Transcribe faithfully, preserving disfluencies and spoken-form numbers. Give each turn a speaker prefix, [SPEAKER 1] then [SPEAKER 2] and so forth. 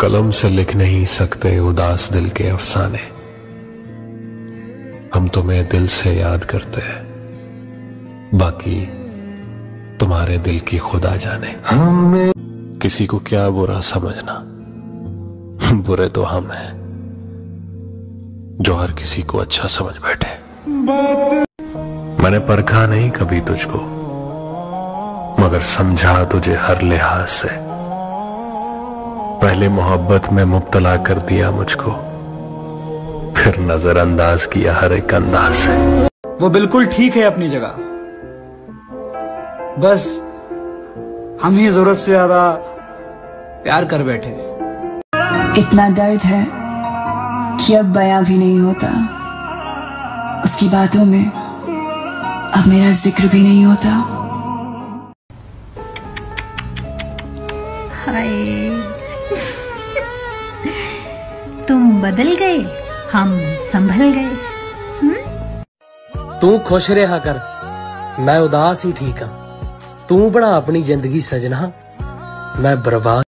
[SPEAKER 1] कलम से लिख नहीं सकते उदास दिल के अफसाने, हम तुम्हें दिल से याद करते हैं, बाकी तुम्हारे दिल की खुदा जाने। हमें किसी को क्या बुरा समझना, बुरे तो हम हैं जो हर किसी को अच्छा समझ बैठे। मैंने परखा नहीं कभी तुझको, मगर समझा तुझे हर लिहाज से। पहले मोहब्बत में मुब्तला कर दिया मुझको, फिर नजरअंदाज किया हर एक अंदाज से।
[SPEAKER 2] वो बिल्कुल ठीक है अपनी जगह, बस हम ही जरूरत से ज्यादा प्यार कर बैठे।
[SPEAKER 3] इतना दर्द है कि अब बयां भी नहीं होता, उसकी बातों में अब मेरा जिक्र भी नहीं होता।
[SPEAKER 4] हाय तुम बदल गए, हम संभल गए।
[SPEAKER 5] तू खुश रहा कर, मैं उदास ही ठीक हाँ। तू बना अपनी जिंदगी सजना, मैं बर्बाद।